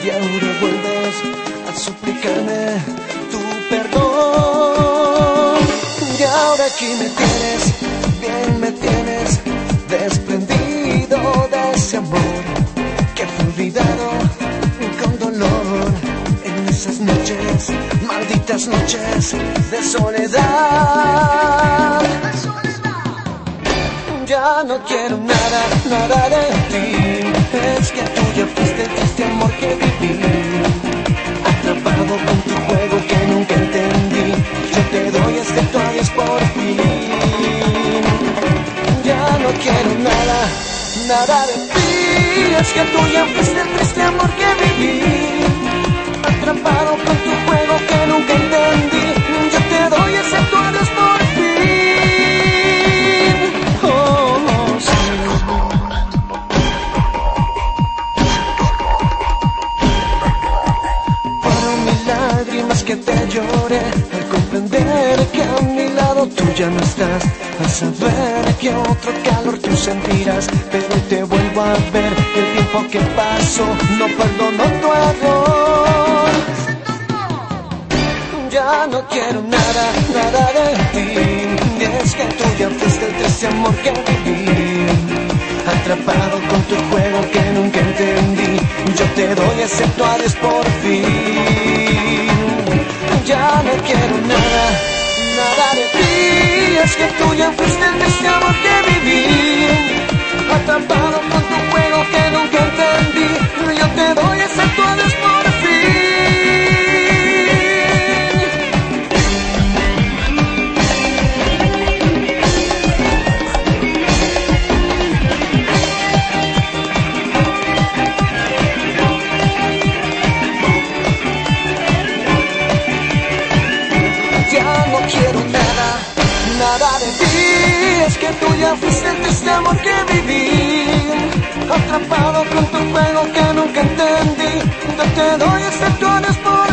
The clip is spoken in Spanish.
y ahora vuelves a suplicarme tu perdón. Y ahora aquí me tienes, bien me tienes, desprendido de ese amor que fue olvidado con dolor en esas noches, malditas noches de soledad. Ya no quiero nada, nada de ti. Es que tú ya fuiste el triste amor que viví, atrapado con tu juego que nunca entendí. Yo te doy este tu adiós por fin. Ya no quiero nada, nada de ti. Es que tú ya fuiste el triste amor que viví, atrapado con tu juego que nunca entendí. Yo te doy ese tu adiós por fin. Oh, sí. Fueron mis lágrimas que te lloré al comprender que a mi lado tú ya no estás, al saber que otro calor tú sentirás. Pero te vuelvo a ver y el tiempo que pasó no perdonó tu error. Ya no quiero nada, nada de ti. Y es que tú ya fuiste el triste amor que viví, atrapado con tu juego que nunca entendí. Yo te doy ese tu adiós por fin. Ya no quiero nada, nada de ti. Es que tú ya fuiste el triste amor que viví, atrapado con tu juego que nunca entendí. Yo te doy ese tu adiós por fin. Quiero nada, nada de ti. Es que tú ya fuiste el triste amor que viví, atrapado con tu juego que nunca entendí. Yo te doy ese tu adiós por